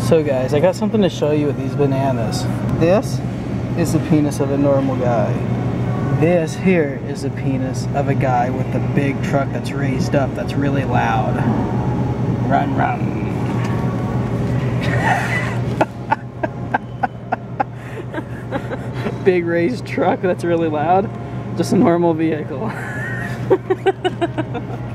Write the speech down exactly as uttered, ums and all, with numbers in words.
So guys, I got something to show you with these bananas. This is the penis of a normal guy. This here is the penis of a guy with a big truck that's raised up, that's really loud. Run, run. Big raised truck that's really loud. Just a normal vehicle.